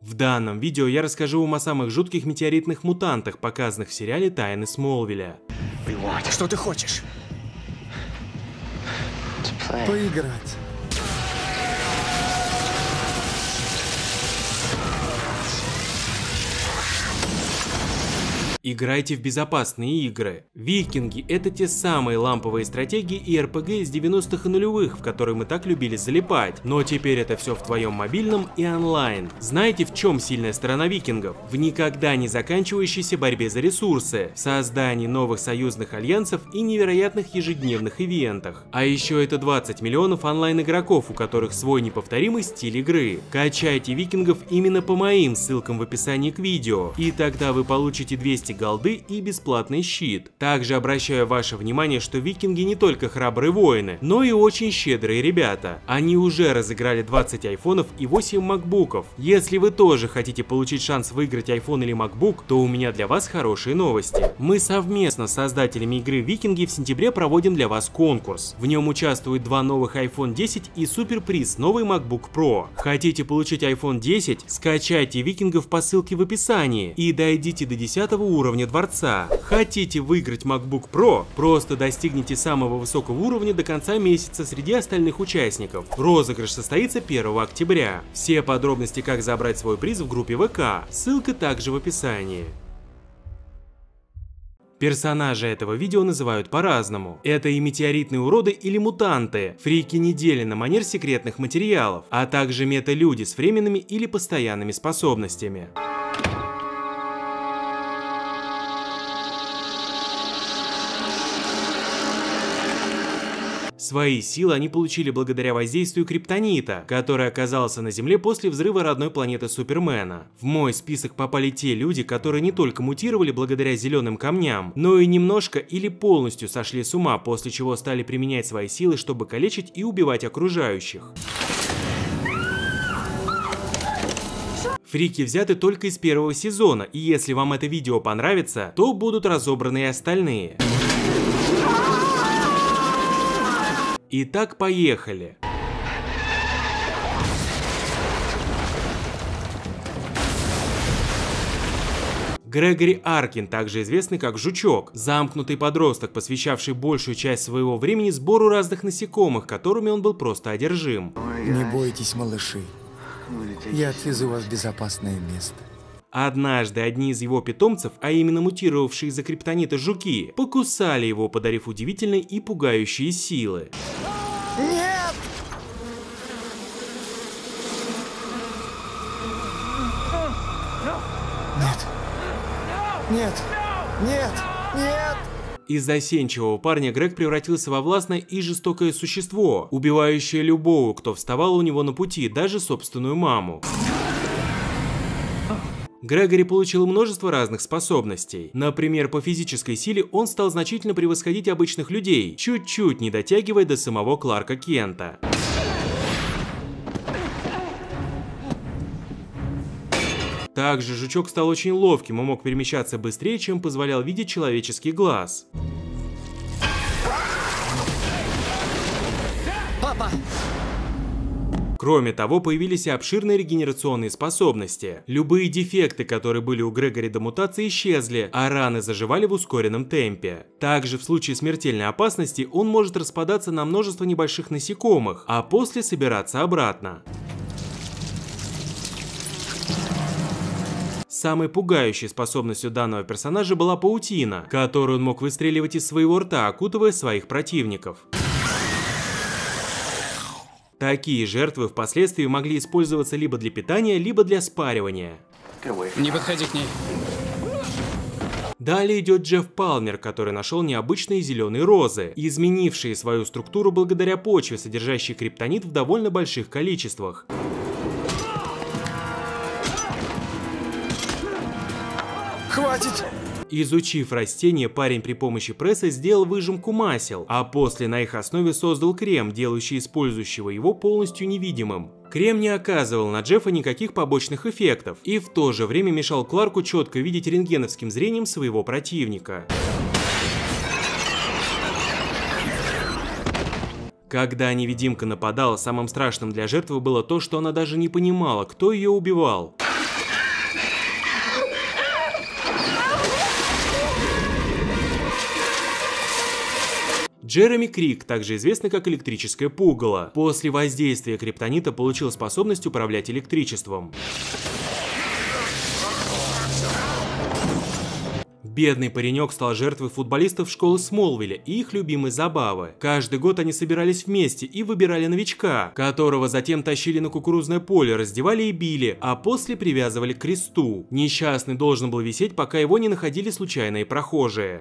В данном видео я расскажу вам о самых жутких метеоритных мутантах, показанных в сериале «Тайны Смолвиля». Что ты хочешь? Поиграть. Играйте в безопасные игры. Викинги — это те самые ламповые стратегии и РПГ из 90-х и нулевых, в которые мы так любили залипать. Но теперь это все в твоем мобильном и онлайн. Знаете, в чем сильная сторона викингов? В никогда не заканчивающейся борьбе за ресурсы, в создании новых союзных альянсов и невероятных ежедневных ивентах. А еще это 20 миллионов онлайн-игроков, у которых свой неповторимый стиль игры. Качайте викингов именно по моим ссылкам в описании к видео, и тогда вы получите 200 голды и бесплатный щит. Также обращаю ваше внимание, что викинги не только храбрые воины, но и очень щедрые ребята. Они уже разыграли 20 айфонов и 8 макбуков. Если вы тоже хотите получить шанс выиграть айфон или макбук, то у меня для вас хорошие новости. Мы совместно с создателями игры Викинги в сентябре проводим для вас конкурс. В нем участвуют 2 новых iPhone 10 и суперприз новый MacBook Pro. Хотите получить iPhone 10? Скачайте Викингов по ссылке в описании и дойдите до 10 уровня дворца. Хотите выиграть MacBook Pro? Просто достигните самого высокого уровня до конца месяца среди остальных участников. Розыгрыш состоится 1 октября. Все подробности, как забрать свой приз, в группе ВК. Ссылка также в описании. Персонажи этого видео называют по-разному. Это и метеоритные уроды или мутанты, фрики недели на манер секретных материалов, а также мета-люди с временными или постоянными способностями. Свои силы они получили благодаря воздействию криптонита, который оказался на Земле после взрыва родной планеты Супермена. В мой список попали те люди, которые не только мутировали благодаря зеленым камням, но и немножко или полностью сошли с ума, после чего стали применять свои силы, чтобы калечить и убивать окружающих. Фрики взяты только из первого сезона, и если вам это видео понравится, то будут разобраны и остальные. Итак, поехали! Грегори Аркин, также известный как Жучок, замкнутый подросток, посвящавший большую часть своего времени сбору разных насекомых, которыми он был просто одержим. Не бойтесь, малыши. Я отвезу вас в безопасное место. Однажды одни из его питомцев, а именно мутировавшие из-за криптонита жуки, покусали его, подарив удивительные и пугающие силы. Нет! Нет! Нет! Нет! Нет! Из застенчивого парня Грег превратился во властное и жестокое существо, убивающее любого, кто вставал у него на пути, даже собственную маму. Грегори получил множество разных способностей. Например, по физической силе он стал значительно превосходить обычных людей, чуть-чуть не дотягивая до самого Кларка Кента. Также Жучок стал очень ловким и мог перемещаться быстрее, чем позволял видеть человеческий глаз. Папа! Кроме того, появились и обширные регенерационные способности. Любые дефекты, которые были у Грегори до мутации, исчезли, а раны заживали в ускоренном темпе. Также в случае смертельной опасности он может распадаться на множество небольших насекомых, а после собираться обратно. Самой пугающей способностью данного персонажа была паутина, которую он мог выстреливать из своего рта, окутывая своих противников. Такие жертвы впоследствии могли использоваться либо для питания, либо для спаривания. Не подходи к ней. Далее идет Джефф Палмер, который нашел необычные зеленые розы, изменившие свою структуру благодаря почве, содержащей криптонит в довольно больших количествах. Хватит! Изучив растения, парень при помощи пресса сделал выжимку масел, а после на их основе создал крем, делающий использующего его полностью невидимым. Крем не оказывал на Джеффа никаких побочных эффектов и в то же время мешал Кларку четко видеть рентгеновским зрением своего противника. Когда невидимка нападала, самым страшным для жертвы было то, что она даже не понимала, кто ее убивал. Джереми Крик, также известный как электрическое пугало, после воздействия криптонита получил способность управлять электричеством. Бедный паренек стал жертвой футболистов школы Смолвиля и их любимой забавы. Каждый год они собирались вместе и выбирали новичка, которого затем тащили на кукурузное поле, раздевали и били, а после привязывали к кресту. Несчастный должен был висеть, пока его не находили случайные прохожие.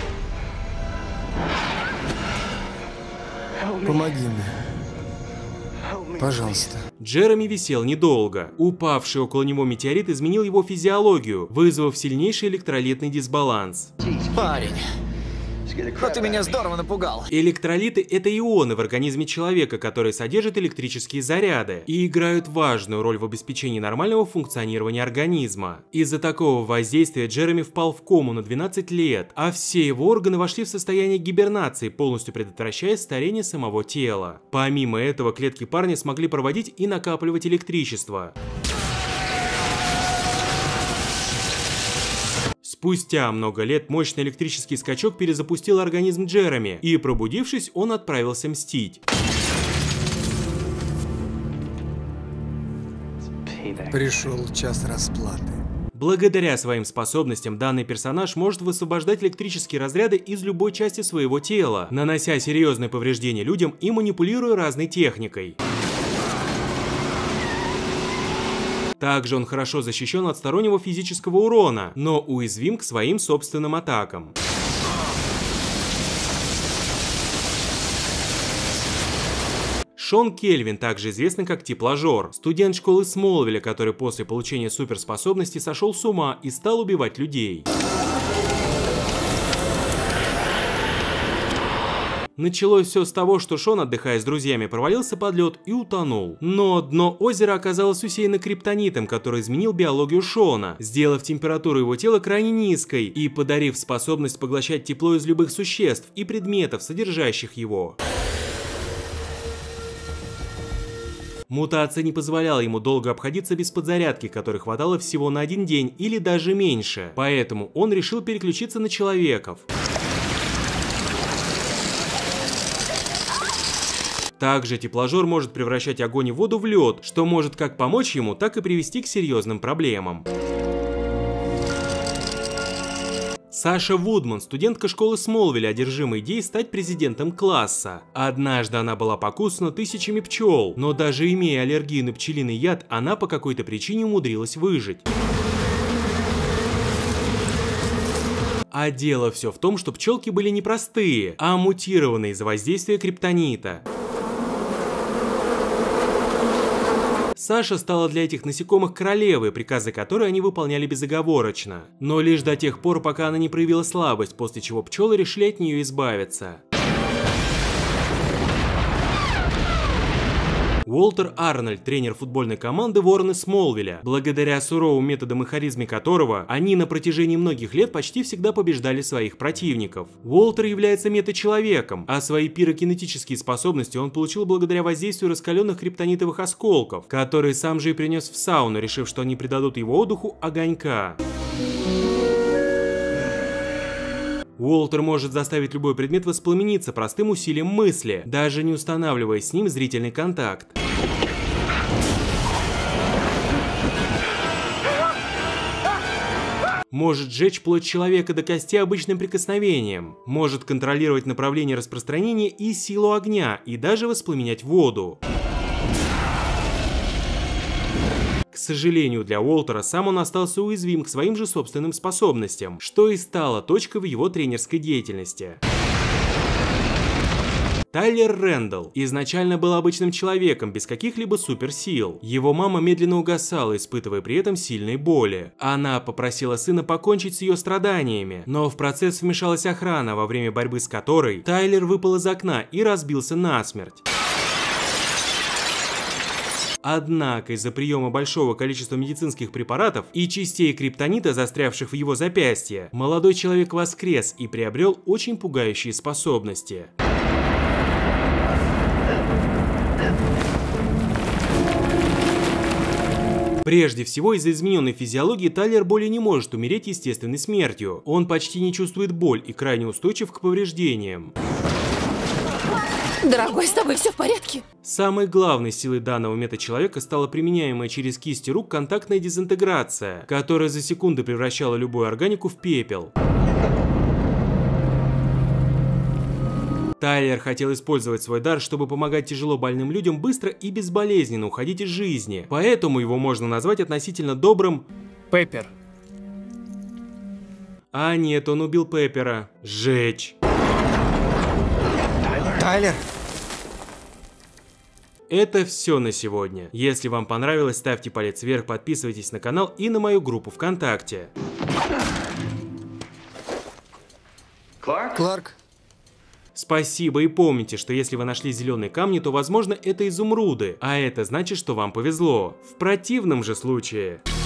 Помоги мне. Пожалуйста. Джереми висел недолго. Упавший около него метеорит изменил его физиологию, вызвав сильнейший электролитный дисбаланс. Парень, но ты меня здорово напугал. Электролиты – это ионы в организме человека, которые содержат электрические заряды и играют важную роль в обеспечении нормального функционирования организма. Из-за такого воздействия Джереми впал в кому на 12 лет, а все его органы вошли в состояние гибернации, полностью предотвращая старение самого тела. Помимо этого, клетки парня смогли проводить и накапливать электричество. Спустя много лет мощный электрический скачок перезапустил организм Джереми, и, пробудившись, он отправился мстить. Пришел час расплаты. Благодаря своим способностям данный персонаж может высвобождать электрические разряды из любой части своего тела, нанося серьезные повреждения людям и манипулируя разной техникой. Также он хорошо защищен от стороннего физического урона, но уязвим к своим собственным атакам. Шон Кельвин, также известный как Теплажор, студент школы Смолвиля, который после получения суперспособностей сошел с ума и стал убивать людей. Началось все с того, что Шон, отдыхая с друзьями, провалился под лед и утонул. Но дно озера оказалось усеяно криптонитом, который изменил биологию Шона, сделав температуру его тела крайне низкой и подарив способность поглощать тепло из любых существ и предметов, содержащих его. Мутация не позволяла ему долго обходиться без подзарядки, которой хватало всего на 1 день или даже меньше, поэтому он решил переключиться на человеков. Также Теплажор может превращать огонь и воду в лед, что может как помочь ему, так и привести к серьезным проблемам. Саша Вудман, студентка школы Смолвиля, одержима идеей стать президентом класса. Однажды она была покусана тысячами пчел, но даже имея аллергию на пчелиный яд, она по какой-то причине умудрилась выжить. А дело все в том, что пчелки были не простые, а мутированные из-за воздействия криптонита. Саша стала для этих насекомых королевой, приказы которой они выполняли безоговорочно. Но лишь до тех пор, пока она не проявила слабость, после чего пчелы решили от нее избавиться. Уолтер Арнольд, тренер футбольной команды Вороны Смолвиля, благодаря суровым методам и харизме которого они на протяжении многих лет почти всегда побеждали своих противников. Уолтер является мета-человеком, а свои пирокинетические способности он получил благодаря воздействию раскаленных криптонитовых осколков, которые сам же и принес в сауну, решив, что они придадут его отдыху огонька. Уолтер может заставить любой предмет воспламениться простым усилием мысли, даже не устанавливая с ним зрительный контакт. Может сжечь плоть человека до кости обычным прикосновением, может контролировать направление распространения и силу огня, и даже воспламенять воду. К сожалению для Уолтера, сам он остался уязвим к своим же собственным способностям, что и стало точкой в его тренерской деятельности. Тайлер Рэндалл изначально был обычным человеком, без каких-либо суперсил. Его мама медленно угасала, испытывая при этом сильные боли. Она попросила сына покончить с ее страданиями, но в процесс вмешалась охрана, во время борьбы с которой Тайлер выпал из окна и разбился насмерть. Однако из-за приема большого количества медицинских препаратов и частей криптонита, застрявших в его запястье, молодой человек воскрес и приобрел очень пугающие способности. Прежде всего, из-за измененной физиологии Тайлер более не может умереть естественной смертью. Он почти не чувствует боль и крайне устойчив к повреждениям. Дорогой, с тобой все в порядке? Самой главной силой данного мета-человека стала применяемая через кисти рук контактная дезинтеграция, которая за секунды превращала любую органику в пепел. Тайлер хотел использовать свой дар, чтобы помогать тяжело больным людям быстро и безболезненно уходить из жизни, поэтому его можно назвать относительно добрым Пеппер. А нет, он убил Пеппера. Сжечь. Тайлер! Это все на сегодня. Если вам понравилось, ставьте палец вверх, подписывайтесь на канал и на мою группу ВКонтакте. Кларк? Спасибо, и помните, что если вы нашли зеленые камни, то возможно это изумруды, а это значит, что вам повезло. В противном же случае...